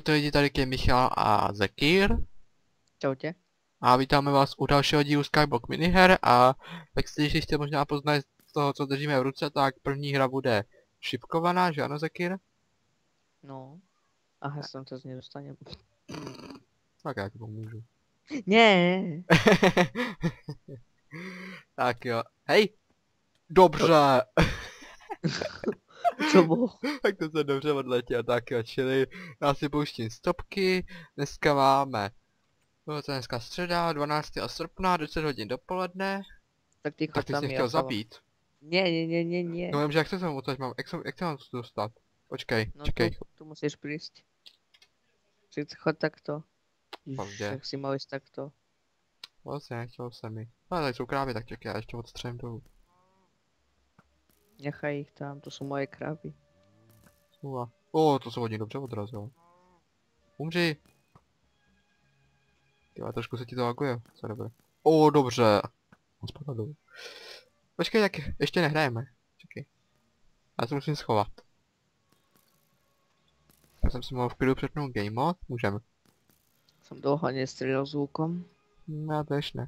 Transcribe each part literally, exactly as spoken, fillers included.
Čaute lidi, tady je Michal a Zekýr. Čaute. A vítáme vás u dalšího dílu Skyblock miniher a jak jste již jste možná poznali z toho, co držíme v ruce, tak první hra bude šipkovaná, že ano Zekýr? No. Aha, jsem to z něj dostanem. Tak já ti pomůžu. Ne. Tak jo, hej! Dobře! Co bylo? Tak to se dobře odletěl, tak jo, čili já si pouštím stopky, dneska máme, bylo to dneska středa, dvanáctého srpna, deset hodin dopoledne. Tak ty Tak ty jsi tam mě chtěl já zabít. Ne, ne, ne, ne, ne. No vím, že jak se sem odsaď mám, jak, jsem, jak se mám tu dostat? Počkej, No čekej. tu, tu musíš prísť. Si chod takto. Pozdě. Jak si mal ísť takto. Vlastně, nechtělo se mi. Ale tady jsou krávy, tak čekaj, já ještě odstřelím dolů. Nechaj ich tam, to jsou moje krávy. Smůla. O, to se hodně dobře odrazilo. Umři. Jo, trošku se ti to laguje, co dobré. O, dobře. On spadl dolů. Počkej, tak ještě nehrajeme. Čekej. Já se musím schovat. Já jsem si mohl v klidu přepnout game mode, můžeme. Som dlouho nestrelil zvukom. No, to ještě ne.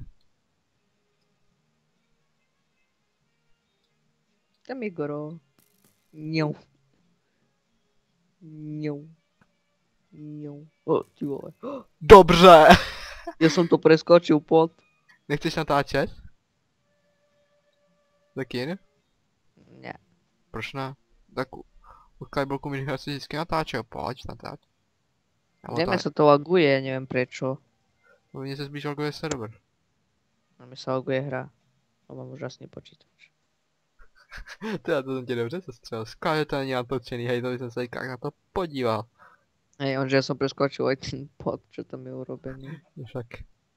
Tam je Goro. Ňou. Ňou. Ňou. O, ty vole. Dobře! Ja som to preskočil pod. Nechceš natáčet? Taky? Ne. Proč ne? Tak u, u Skyblocku miniher si vždycky natáčel, pojď natáč. Neviem, sa to laguje, neviem prečo. No mně se spíš laguje server. A mi sa laguje hra. A mám úžasný počítač. To já to jsem tě dobře sestřel. Sky to není natočený, hej, to jsem se jak na to podíval. Hej, onže ja som preskočil aj ten pod, čo tam je urobený. Však,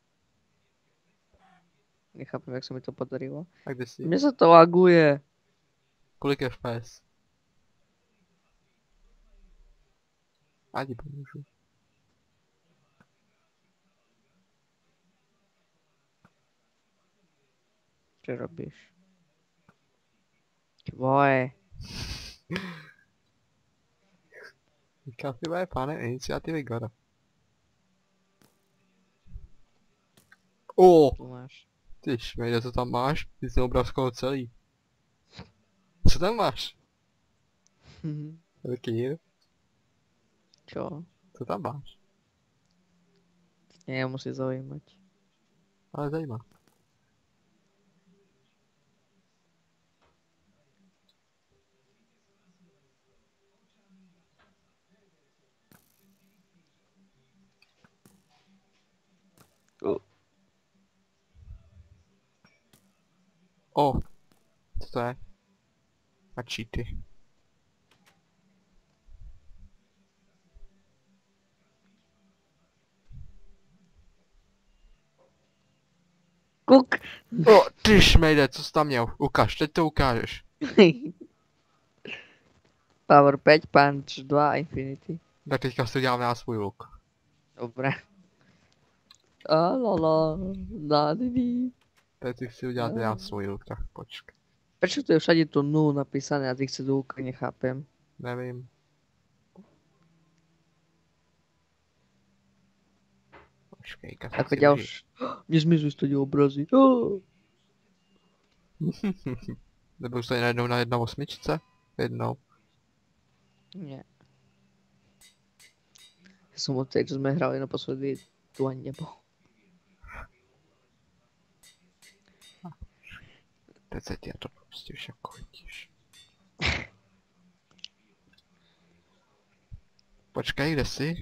Nechápem, jak sa mi to podarilo. a kde si? Mne sa to laguje. Kolik F P S? Já ti pomůžu. Čo robíš? Ty vole. Říkám si, je pánem iniciativy Gora. O, Tu máš. ty šmejde, co tam máš? Ty jsi obravskou celý. Co tam máš? Velký, Čo? co tam máš? Nie, musí zaujímať. Ale zajímá. O, co to je? A cheaty. Kuk! O, ty šmejde, co jsi tam měl? Ukaž, teď to ukážeš. Power päť, Punch dva, Infinity. Tak teďka si děláme na svůj luk. Dobre. Alala, nádivý. Teď si chci udělat já svůj luk, tak počkej. Prečo tu je všade to nul napísané a ty chce dúka, nechápem. Nevím. Počkej, Ako ďalš... Nezmizli z toho obrazy. Oh. Nebyl jsi najednou na jedna osmičce? Jednou. Nie. Ja som od tej, čo sme hrali naposledy, tu ani nebol. Teď se ti na to prostě však chodíš. Počkej, kde jsi?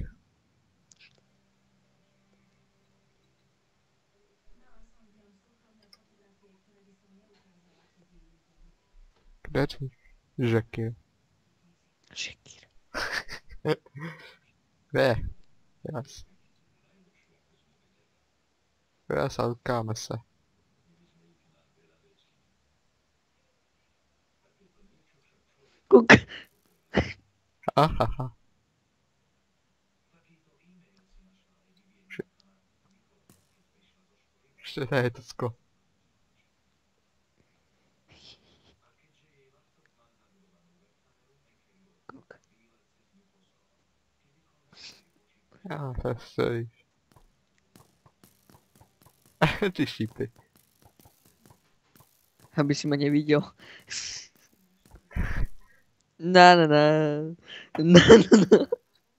Kde jsi? Řeky. Šekír. Kde je? Jas. Jas, a utkáme se. Kuk. Ahaha. Ještě to je to sklo. Kuk. Já se ty šípy. Aby si mě neviděl. Na na na. Na na na.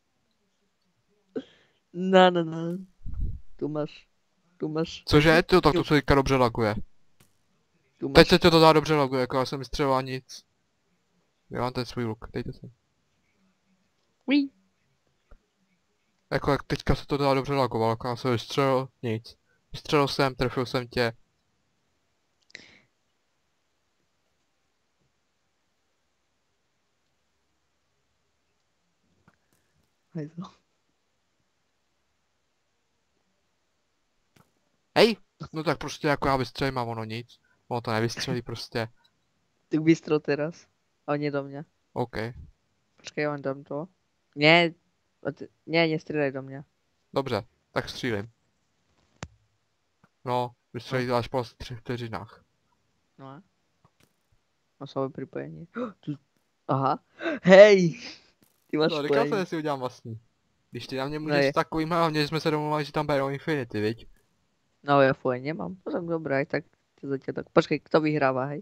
Na na na. Tu máš. Tu máš. Cože? To, tak to se teďka dobře laguje. Tu máš. Teď se to dá dobře laguje, jako já jsem vystřeloval nic. Já mám ten svůj luk, dejte se. Ui. Jako jak teďka se to dá dobře lagovalo, jako já jsem vystřelil nic. Vystřelil jsem, trefil jsem tě. Hejzo. Hej! No tak prostě jako já vystřelím a ono nic. Ono to nevystřelí prostě. Tak bystro teraz. A nie do mě. OK. Počkej, já vám dám to. Ne. Ne, nestřílej do mě. Dobře, tak střílím. No, vystřelí to až po třech vteřinách. No a? Masové připojení. Tu- Aha. Hej! Ty máš No, říkal jsem, spojení. že si udělám vlastní. Když ty na mě No můžeš je. s takovým, hlavně jsme se domluvili, že tam berou Infinity, viď? No ja fuj, nemám. No tak dobré, tak zatiaľ tak. Počkej, kto vyhráva, hej?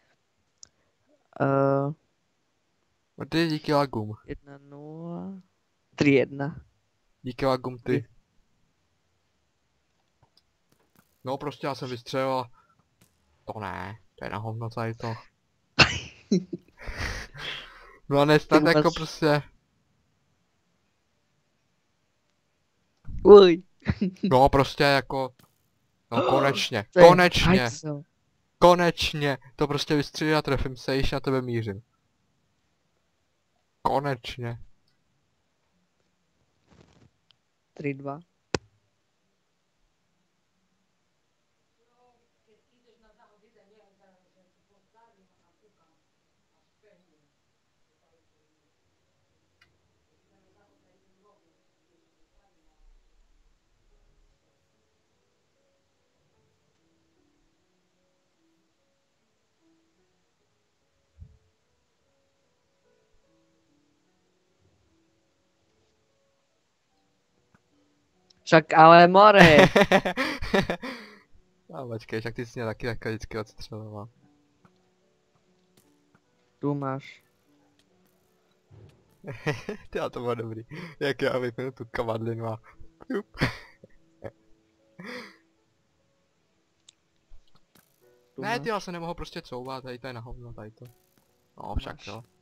Uh, No ty díky lagům. jedna nula. tri jedna. Díky lagům ty. No prostě já jsem vystřelil a... To ne, to je na hovno tady to. No a nestat Tak jako máš- prostě... Uj. No prostě jako... No konečně, To je konečně, hajzel. konečně. To prostě vystřelil a trefím se, již na tebe mířím. Konečně. tri dva. Však ale more. A počkej, však ty jsi mě taky takhle vždycky odstřeloval. Tu máš. Ty a to bylo dobrý. Jak já vypnu tu kavadlinu a... Jup. Tu Ne, máš. ty já se nemohl prostě couvat, tady to je na hovno, tady to. No však Máš. jo.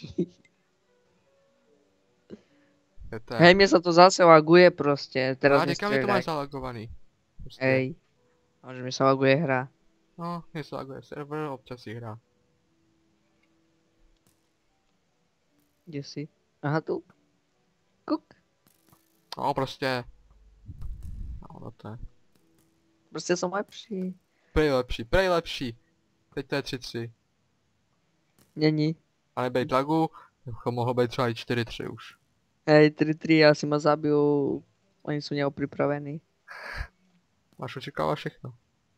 Je to Hej, mne sa to zase laguje proste. Teraz a mi někam je to strieľaj. máš zalagovaný. Prostě. Hej. A že mi sa laguje hra. No, je to laguje server, občas si hrá. Kde si? Aha, tu. Kuk. No prostě. No, no to je. Proste som lepší. Prej lepší, prej lepší. Teď to je tři tři. Není. A nebejt lagu, to mohlo být třeba i čtyři tři už. Hej, tri tri, asi ma zabijú. Oni sú neopripravení. Máš očekávat všechno.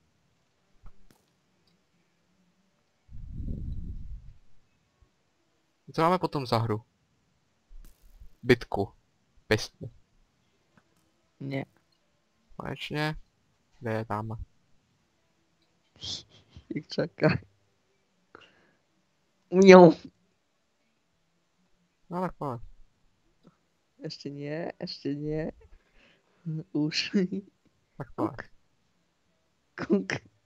Co máme potom za hru? Bitku. Pistny. Nie. Konečně. Kde je tam? Ich čaká. Mňou. No tak pojď. Ešte nie, ešte nie. Už. Tak pojď. Kuk.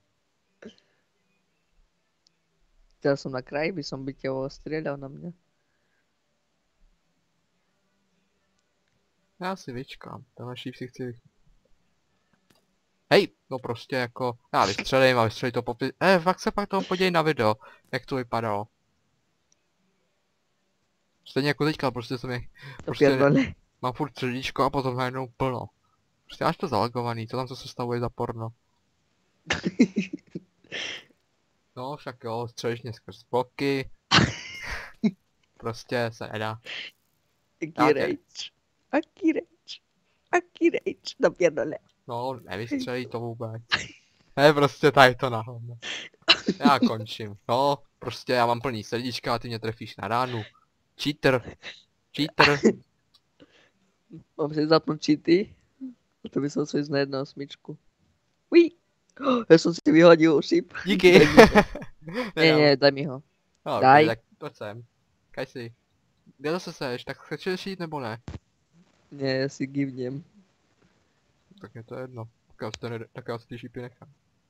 Teraz som na kraji, by som by ťa strieľal na mňa. Já si vyčkám. Tenhle šíp si chci... Hej! No prostě jako... Já vystřelím a vystřelím to popis... Eh, fakt se pak toho podívej na video. Jak to vypadalo. Stejně jako teďka, prostě jsem je... To Prostě pierdole. mám furt srdíčko a potom najednou plno. Prostě máš to zalagovaný, co tam to se stavuje za porno. No však jo, střelíš mě skrz bloky. Prostě se nedá. Aký Já tě- rage. Aký rage. Aký rage. Na pierdole. No, nevystřelí to vůbec. Ne, prostě tady to na hovno. Já končím. No, prostě já mám plný srdíčka a ty mě trefíš na ránu. Cheater. Cheater. Mám si zapnúť cheaty. A to by som si ísť na jednu osmičku. Uí! Ja som si vyhodil šip. Díky. Daj mi ho. Nie, Nedám. nie, daj mi ho. No, Daj. okay, tak pojď sem. Kaj si. Kde zase seš, tak chceš jít nebo ne? Nie, ja si givnem. Tak je to jedno. Tak já si, to ne, tak já si ty šípy nechám.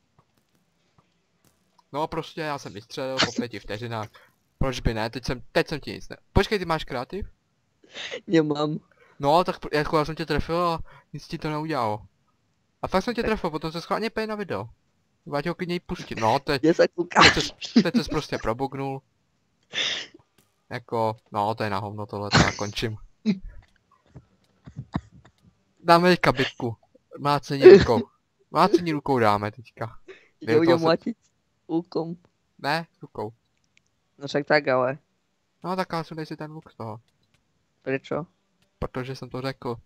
No prostě já jsem vystřelil po pěti vteřinách. Proč by ne? Teď jsem, teď jsem ti nic ne... Počkej, ty máš kreativ? Nemám. No, tak pr- jako já jsem tě trefil a nic ti to neudělalo. A fakt jsem tě trefil, potom se schválně pej na video. Váť ho klidně jí pustit. No, teď, Kde sa teď, kúkáš? ses, teď ses prostě probugnul. Jako, no to je na hovno tohle, to já končím. Dáme teďka bitku. Mlácení rukou. Mlácení rukou dáme teďka. Ide Jo, budem to se- mlátiť úkom. Ne, rukou. No však tak ale. No tak ale sundej si ten luk z toho. Prečo? Protože jsem to řekl.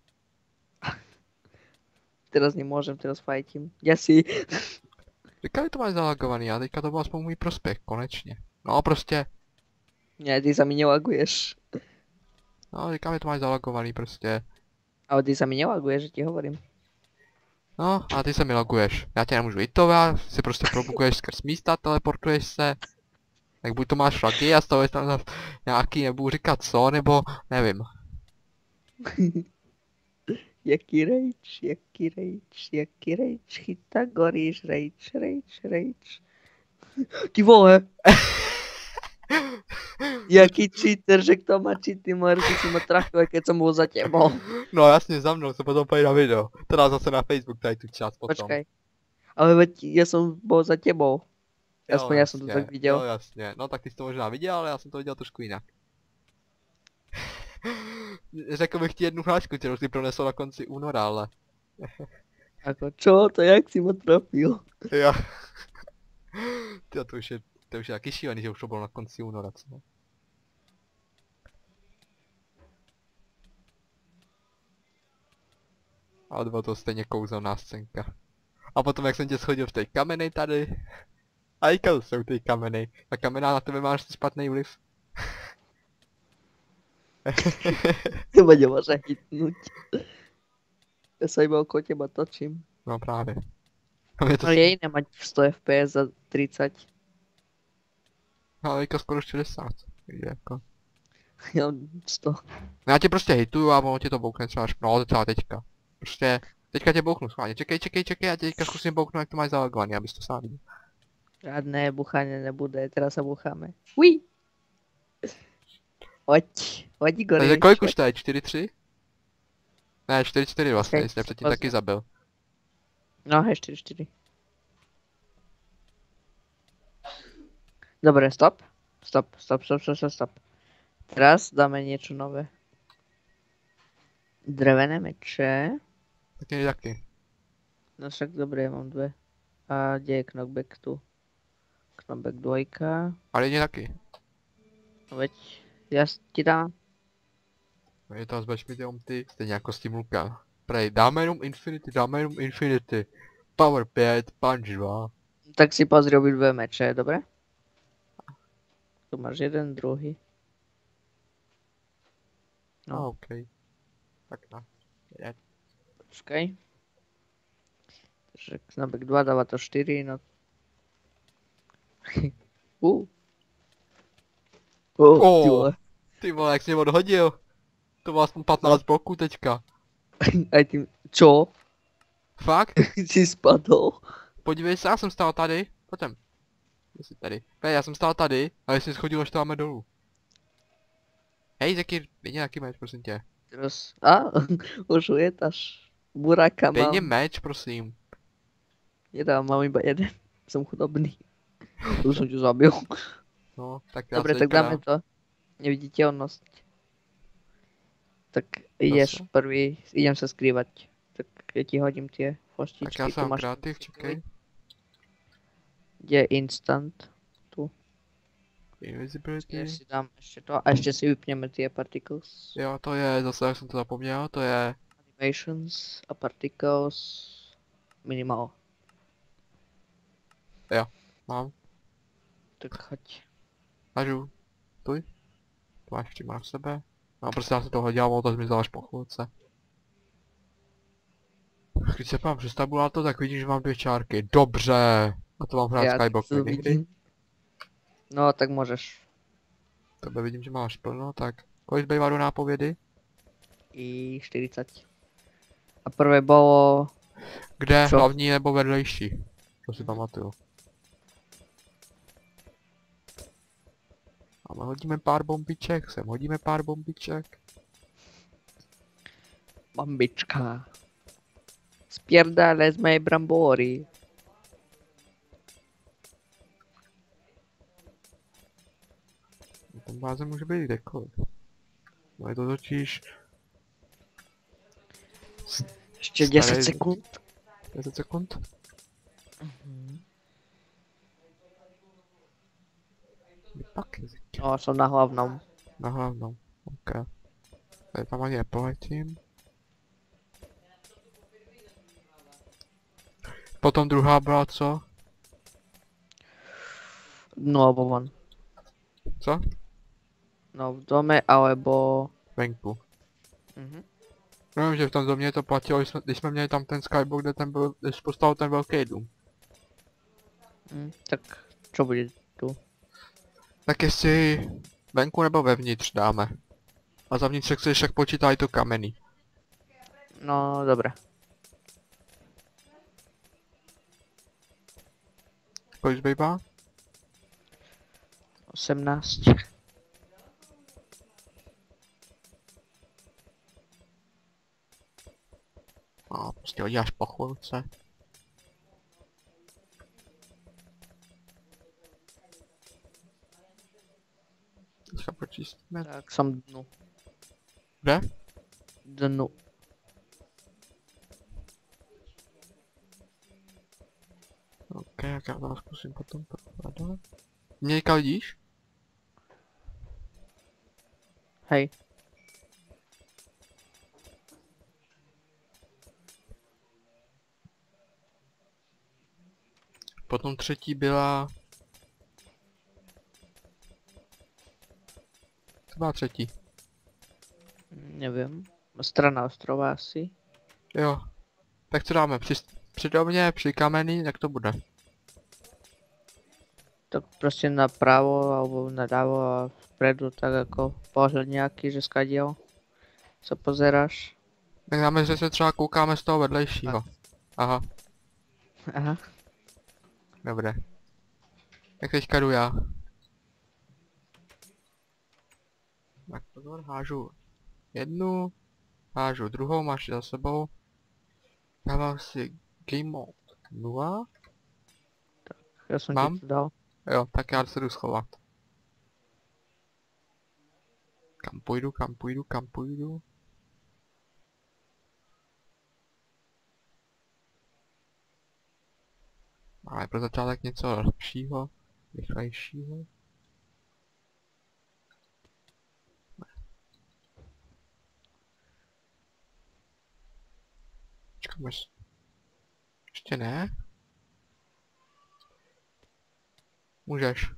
Teraz nemôžem, teraz fajtím. Ja si. Říkali to máš zalagovaný a teďka to byl aspoň můj prospěch, konečně. No prostě, Nie, ty sa mi nelaguješ. no říkám, že to máš zalagovaný prostě. Ale ty sa mi nelaguješ, že ti hovorím. No a ty se mi laguješ. Já tě nemůžu hitovat, si prostě probukuješ skrz místa, teleportuješ se. Tak buď to máš flaky a stavuješ tam za nějaký, nebudu říkat co, nebo nevím. Jaký rejč, jaký rejč, jaký rejč, chyta goríš, rejč, rejč, rejč. Ty vole! Jaký cheater, že kto má cheaty, môže si si ma trafil, keď som bol za tebou. No jasně za mnou, se potom pojď na video. Teda zase na Facebook, tady tu část potom. Počkaj. Ale veď ja som bol za tebou. Jo, Aspoň ja som to jasně, tak videl. Jo jasně, no tak ty jsi to možná viděl, ale já jsem to viděl trošku jinak. Řekl bych ti jednu hlášku, kterou jsi pronesl na konci února, ale... Ako, čo? To jak si ma trafil? Jo. Tyjo, to už je, to už je taky šílený, že už to bylo na konci února, co? Ale bylo to stejně kouzelná scénka. A potom jak jsem tě schodil v té kameny tady. A i to jsou ty kameny. Ta kamena na tebe máš špatný vliv. Teba nemôže chytnúť. Ja sa iba okolo teba točím. No právě. A mě to Ale je iné mať sto ef pé es za tridsať. no, ale teďka skoro šedesát. Takže jako. Ja mám sto. No já tě prostě hituju a ono tě to boukne třeba až, no třeba teďka. Prostě, teďka tě bouknu schválně. Čekej, čekej, čekej, já tě teďka zkusím bouknout, jak to máš zalogovaný, abys to sám viděl. Žiadne buchanie nebude, teraz sa bucháme. Ui! Hoď, hoď Igor. Takže kolik už to je? čtyři tři? Ne, čtyři čtyři vlastně, Okej, jsi předtím vlastně. taky zabil. No, hej, štyri štyri. Dobre, stop. Stop, stop, stop, stop, stop, stop. Teraz dáme niečo nové. Drevené meče. Tak je taky. No však dobre, ja mám dve. A kde je knockback tu? Knockback dvojka. Ale jedně taky. No veď, ja s- ti dám. No je to zbač mi ty ty, stejně jako s tím lukem. Prej, dáme jenom Infinity, dáme jenom Infinity. Power pět, Punch dva. Tak si pozri obidve meče, dobre? Tu máš jeden, druhý. No, No. OK. Tak no. Je. Počkaj. Takže knockback dva dáva to štyri, no. uh. Oh, Oh. ty vole. Ty vole, jak jsi mě odhodil. To bylo aspoň patnáct bloků teďka. Aj tým, čo? Fakt? Si spadol? Podívej se, já jsem stál tady. Potom. Kde jsi tady? Hej, já jsem stál tady, ale jsi schodil až tam dolů. Hej, Zeky, dej mě nějaký meč, prosím tě. Teraz, a? Už ujetaš. Buráka Dej mám. mě meč, prosím. Nedám, mám iba jeden. Som chudobný. Už som ťu zabil. No, tak já Dobre, se tak teďka dáme dám. to. Neviditeľnosť. Tak ideš Zase? prvý, idem sa skrývať. Tak ja ti hodím tie Tak poštičky. já tu jsem máš kreativ, čekej. Kde je instant. Invisibility. Ja si dám ešte to a ešte si vypneme tie particles. Jo, to je, zase jak jsem to zapomněl, to je... Animations a particles. Minimal. Mám. Tak choď. Hažu. Tuj. To máš přímo na sebe. No prostě já jsem toho dělal, to zmizelo až po chvilce. když se pám přes tabulato, tak vidím, že mám dvě čárky. Dobře. A to mám hrát Já Skybox to někdy. vidím. No, tak můžeš. Tebe vidím, že máš plno, tak kolik zbývá do nápovědy? I čtyřicet. A prvé bylo... Kde? Čo? Hlavní nebo vedlejší? To si pamatuju. A my hodíme pár bombiček, sem hodíme pár bombiček. Bambička. Spierdale z mé brambory. Ten báze může být kdekoliv. No je to totiž... Ještě Starý- deset sekund. deset sekund? Pak jazyk. No, jsem na hlavnom. Na hlavnou. Ok. Tady tam ani nepoletím. Potom druhá byla co? No, alebo von. Co? No, v dome, alebo... Venku. Mhm. No vím, že v tom domě to platilo, když jsme, když jsme měli tam ten skybox, kde ten byl, když postavil ten velký dům. Hm, tak čo bude tu? Tak jestli venku nebo vevnitř dáme. A za vnitřek se však počítá i to kamenný. No, dobré. Kolik zbývá? osmnáct. No, prostě hodí až po chvilce. Teďka pročistíme. Tak jsem dnu. Kde? Dnu. Ok, jak já vás zkusím potom prokládat. Mějka vidíš? Hej. Potom třetí byla... Co byla třetí? Nevím. Strana ostrova asi. Jo. Tak co dáme? Při, při domě, při kamenný, jak to bude? Tak prostě napravo alebo naľavo a vpredu tak jako pohled nějaký, že skadiel se pozeráš. Tak dáme, že se třeba koukáme z toho vedlejšího. Aha, Aha. dobré. Tak teďka jdu já. Tak pozor, hážu jednu, hážu druhou, máš za sebou. Dávám si game mode nula. Já jsem Mám? ti to dal. Jo, tak já se jdu schovat. Kam půjdu, kam půjdu, kam půjdu? Ale pro začátek něco lepšího, rychlejšího. Počkám, až... Ještě ne? Můžeš.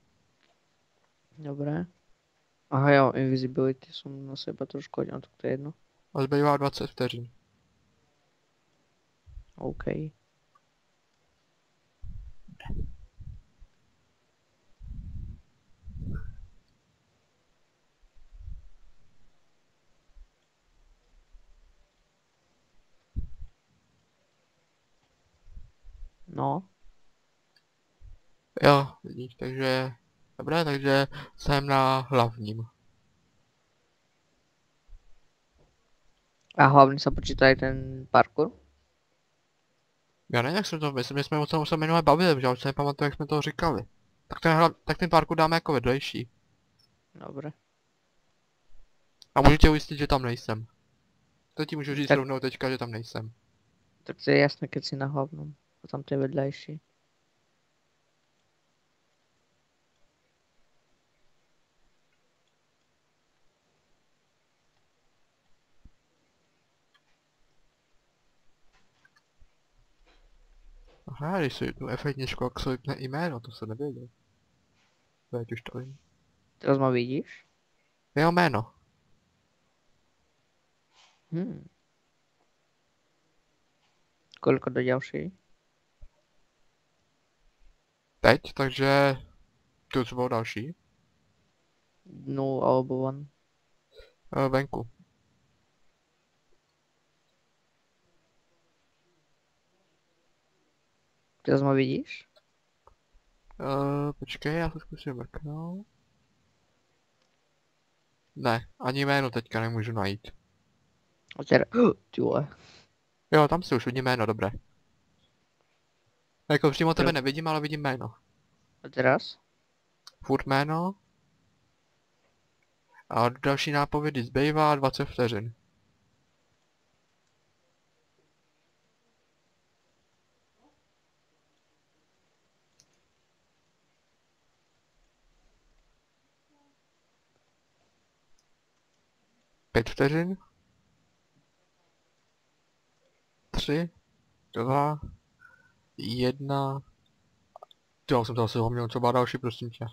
Dobré. Aha, jo, invisibility jsem na sebe trošku hodil, tak to je jedno. A zbývá dvacet vteřin. OK. No, Jo, vidíš, takže... Dobré, takže jsem na hlavním. a hlavně se počítá i ten parkour. Já nevím, jak jsme to, myslím, že jsme o tom se minule bavili, že já už se nepamatuju, jak jsme to říkali. Tak ten, hla, tak ten parkour dáme jako vedlejší. Dobré. A můžu tě ujistit, že tam nejsem. To ti můžu říct Tak- rovnou teďka, že tam nejsem. Tak to je jasné, keď si na hlavnom. A tam to je vedľajší. Aha, když si tu F jedna, jak se vypne jméno, to se nevěděl. Teď už to vím. Teraz ma vidíš? Jeho jméno. Hm. Koľko do ďalšej? Teď, takže... Tu co bylo další? Dnu alebo von. E, venku. Teraz ma vidíš? E, počkej, já to zkusím mrknout. Ne, ani jméno teďka nemůžu najít. A teraz... Ty vole. Jo, tam si už vidím jméno, dobré. Jako přímo tebe Jo. nevidím, ale vidím jméno. A teraz? Furt jméno. A další nápovědy zbývá dvacet vteřin. Pět vteřin. Tři. Dva. Jedna. Jo, jsem to asi homěl, co má další, prosím tě.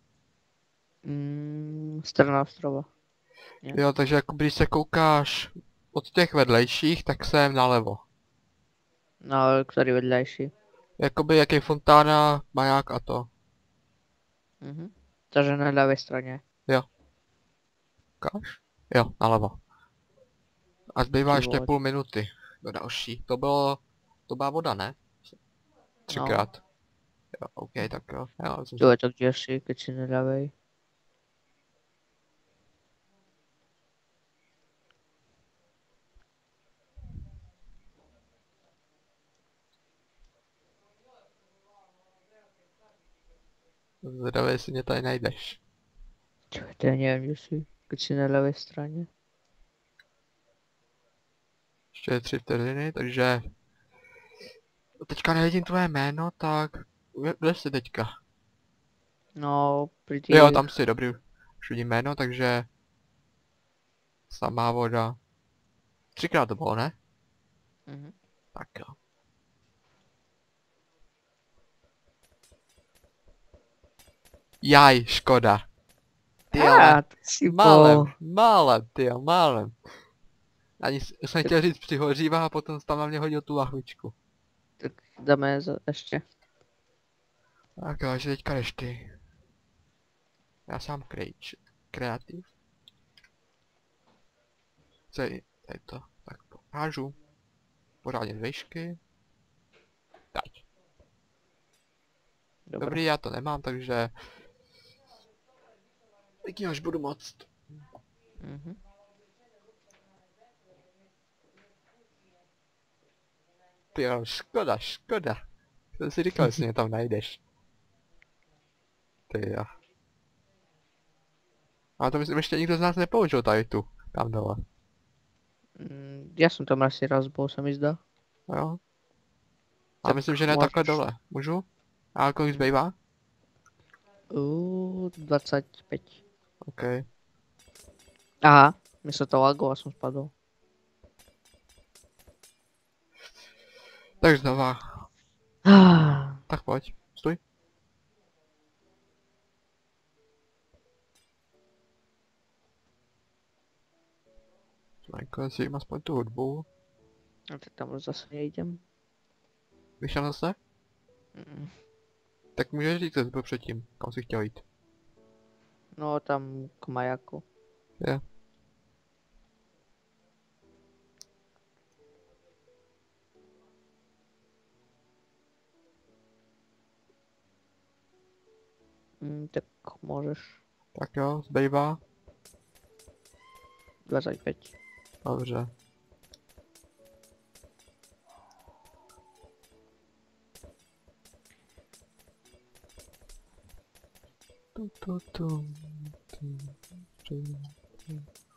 Mm, strana ostrova. Jo, takže jako když se koukáš od těch vedlejších, tak jsem nalevo. No ale ktorý vedľajší? Jakoby jak je fontána, maják a to. Mhm. Takže na ľavej strane. Koukáš? Jo, nalevo. A zbývá Ty ještě vole. půl minuty do další. To bylo, to byla voda, ne? Třikrát. Jo, OK, tak jo. jo jsem... Tu je to kde si, keď si na ľavej. Zvědavě, jestli mě tady najdeš. Čo, to ja neviem, kde si, keď si na ľavej strane. Ještě tři vteřiny, takže... Teďka nevidím tvoje jméno, tak... Kde- Kde jsi teďka? No, pri tých... Jo, tam jsi, dobrý. Už vidím jméno, takže... Samá voda. Třikrát to bylo, ne? Mhm. Tak jo. Jaj, škoda. Ty ale, Á, ty si málem, bol. málem, ty jo, málem. Ani s- jsem chtěl říct přihořívá a potom jsi tam na mě hodil tu lahvičku. Tak dáme za, ešte. Tak jo, že teďka jdeš ty. Já sám krejč, kreativ. Co je, tady to, tak hážu. Pořádně z výšky. Teď. Dobre. Dobrý, já to nemám, takže... Taky až budu moct. Mhm. Ty jo, škoda, škoda. Jsem si říkal, jestli mě tam najdeš. Ty jo. Ale to myslím, ještě nikdo z nás nepoužil tady tu, tam dole. Mm, ja som tam asi raz bol, sa mi zdá. Jo. A Tak myslím, že ne môžeš. takhle dole. Můžu? A kolik zbývá? Uuu, dvadsaťpäť. OK. Aha, mi sa to lago a som spadol. Tak znova. Ah, Tak pojď. Stůj. Jako si jim aspoň tu hudbu. no tak tam už zase nejdem. Vyšel zase? Mm. Tak můžeš říct, co jsi byl předtím. Kam jsi chtěl jít? No tam k majaku. Je. Mm, tak môžeš. Tak jo, zbývá. dvadsaťpäť. Dobře. Tu, tu, tu, tu, tu, tu.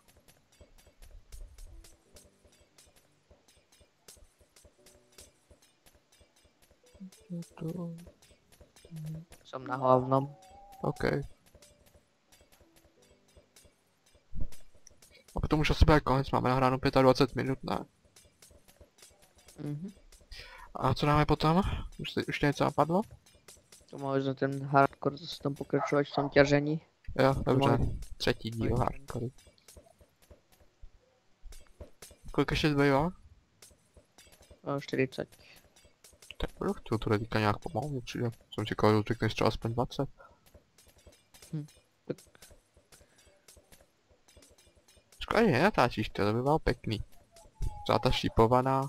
Tu, tu. Som na hlavnom. OK. A potom už asi bude konec, máme nahráno dvacet pět minut, ne? Mhm. A co dáme potom? Už, si, už něco napadlo? To možno ten hardcore zase tam pokračovať v tom ťažení. Jo, dobře. Můj- Třetí díl můj- hardcore. Kolik ještě zbývá? O, čtyřicet. Tak jo, chtěl to teďka nějak pomalu, mě přijde. Jsem čekal, že řekneš třeba aspoň dvacet. Hm. Tak. Škoda, že nenatáčíš to, to by bylo pěkný. Třeba ta šípovaná.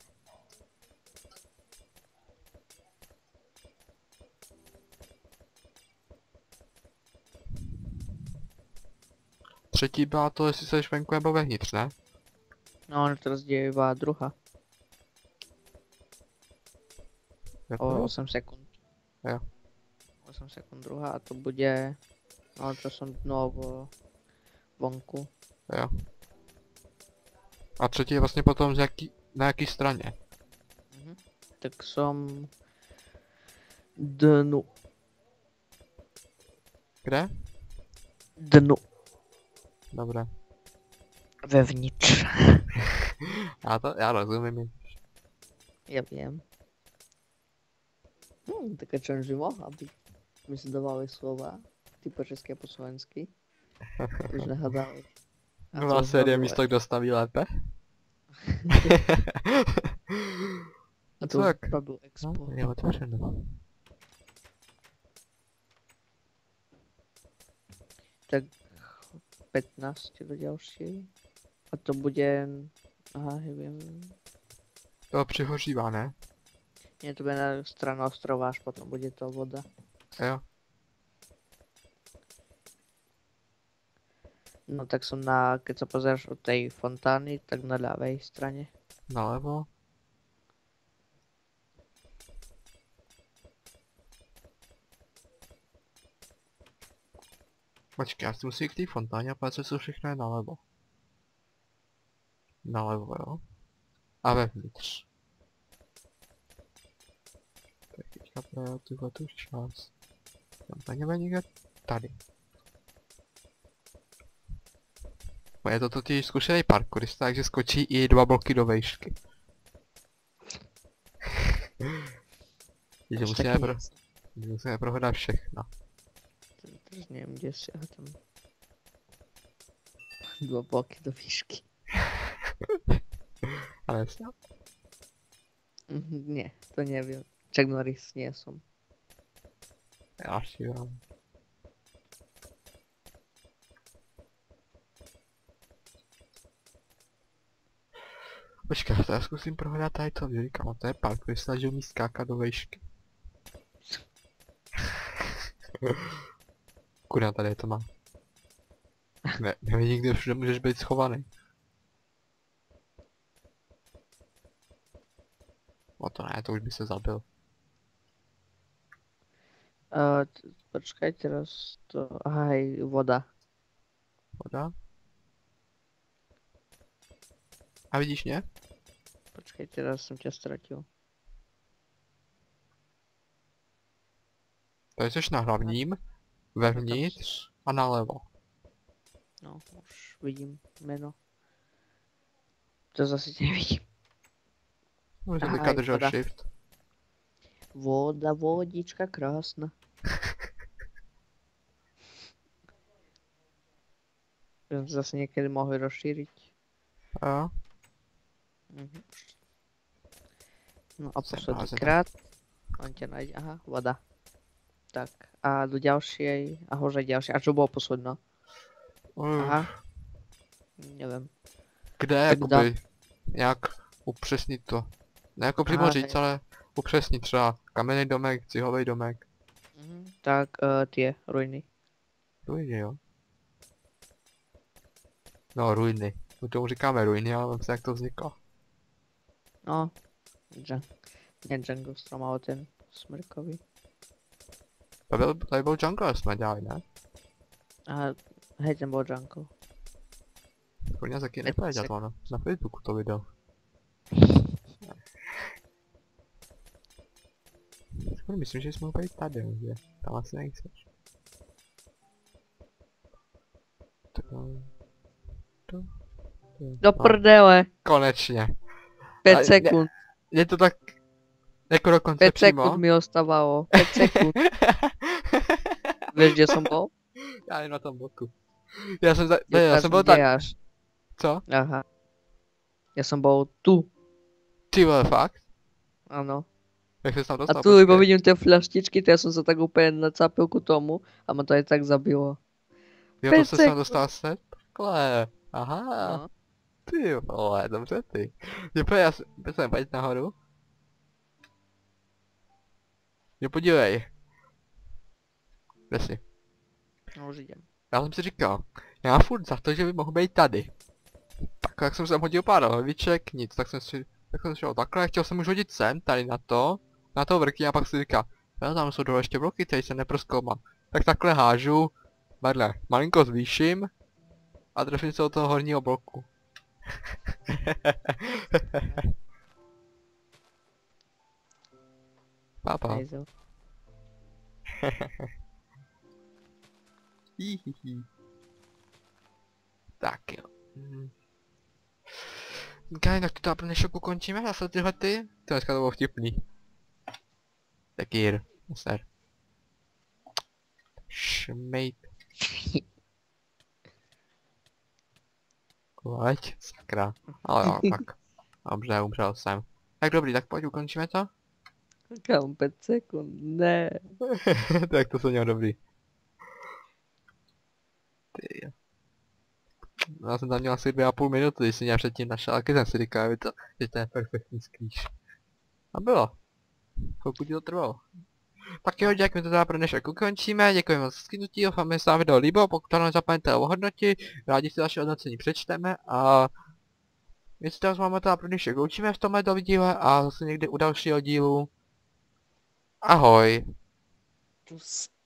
Třetí byla to, jestli seš venku nebo vevnitř, ne? No, on to rozdělívá druhá. O osm sekund. Jo. osm sekund druhá a to bude... No, to jsem znovu vonku. Jo. A třetí je vlastně potom z jaký, na jaký straně? Mhm. Tak jsem... Dnu. Kde? Dnu. Dobré. Vevnitř. Já to, já rozumím. Já vím. Hm, tak a čem by mohla být? My si dávali slova, ty po česky a po slovensky. Už nehadali. A Nová to série znovu- místo, kdo staví lépe. A Co to jak? už byl expo. No, je otevřeno. Tak pätnásť do další. A to bude... Aha, nevím. To přihořívá, ne? Nie, to bude na stranu ostrova, až potom bude to voda. Jo. No tak som na, keď sa pozeráš od tej fontány, tak na ľavej strane. Nalevo. Počkej, já si musím jít k té fontáně a podívat, co všechno je nalevo. Nalevo, jo. A vevnitř. Tak teďka pro tuhle tu část. Fontáně bude někde tady. No, je to totiž zkušený parkourista, takže skočí i dva bloky do vejšky. Takže Až musíme, taky pro... nic. musíme prohledat všechno. Teraz neviem, kde si ho tam... Dva bloky do výšky. Ale snad. Mhm, nie, to neviem. Chuck Norris nie som. Já si vám. Počkej, to já zkusím prohledat tady to, že říkám, to je park, který snažil mi skákat do vejšky. Kurňa, tady to má. Ne, nevidím, kde všude můžeš být schovaný. O to ne, to už by se zabil. Uh, počkaj, teraz to... Aha, hej, voda. Voda. A vidíš mě? Počkaj, teraz som ťa stratil. Tady jsi na hlavním, vevnitř a nalevo. No, už vidím meno. To zase tě nevidím. Můžu Aha, teďka držet voda. shift. Voda, vodička krásna. Že sme zase niekedy mohli rozšíriť. Jo. Mhm. No a Jsem posledný blázen. krát. On ťa nájde, aha, voda. Tak, a do ďalšej, a hože ďalšie, a čo bolo posledná? Uh, Aha. Neviem. Kde, Tak jakoby, nějak upřesnit to. Ne jako přímo Aha, říct, hej. ale upřesnit třeba kamenný domek, cihový domek. Mhm. Tak, uh, tie ruiny. Ruiny, jo. No, ruiny. My tomu říkáme ruiny, ale vím se, jak to vzniklo. No. Džang. Nie Django Strom, ale ten smrkový. To byl, tady byl jungle, jsme dělali, ne? A hej, ten bol Django. Kurňa, taky Pět nepovědět, sek- ono. Na Facebooku to video. Skoro myslím, že jsme úplně tady, že tam asi nejseš. To... To... to... Do no, prdele. konečně. päť A- sekúnd. Je to tak... Jako dokonce päť přímo. sekúnd mi ostávalo. päť sekúnd. Vieš, kde som bol? Já jen na tom boku. Já jsem, za... ne, Ukáž já mi, jsem byl kde tak... až. Co? Aha. Ja som bol tu. Ty Ty vole, fakt? Ano. Jak se tam A dostal? tu iba vidím tie fľaštičky, to ja som sa tak úplne nacápil ku tomu a ma to aj tak zabilo. Jo, to se Pecek. sem dostal se? Takhle. Aha. No. Ty vole, dobře ty. Jo, pojď, já si- pojď sem, pojď nahoru. Jo, podívej. Kde jsi? No už idem. Já jsem si říkal, já mám furt za to, že by mohl být tady. Tak jak jsem sem hodil pár hlaviček, nic, tak jsem si, tak jsem šel takhle, chtěl jsem už hodit sem, tady na to, na to vrky a pak si říkal, jo, tam jsou dole ještě bloky, tady se neproskoumal. Tak takhle hážu, vedle, malinko zvýším a trefím se od toho horního bloku. Papa. Hejzel. Hihihi. Tak jo. Hmm. Kaj, tak to pro dnešek ukončíme, zase tyhle ty. To dneska to bylo vtipný. Takýr, ser. Šmejt. Leď, sakra. Ale jo, tak. Dobře, umřel jsem. Tak dobrý, tak pojď, ukončíme to? Kam päť sekúnd, ne. Tak to jsem měl dobrý. Ty jo. No, já jsem tam měl asi dvě a půl minuty, když jsem mě předtím našel, taky jsem si říkal, že to, že to je perfektní sklíš. A bylo. Chvilku ti to trvalo. Tak jo, děkujeme to teda pro dnešek ukončíme, děkujeme za skynutí, doufám, že se vám video líbilo, pokud to nezapomeňte ohodnotit, rádi si vaše hodnocení přečteme a my si to s vámi teda pro dnešek loučíme v tomhle díle a zase někdy u dalšího dílu. Ahoj. Čus.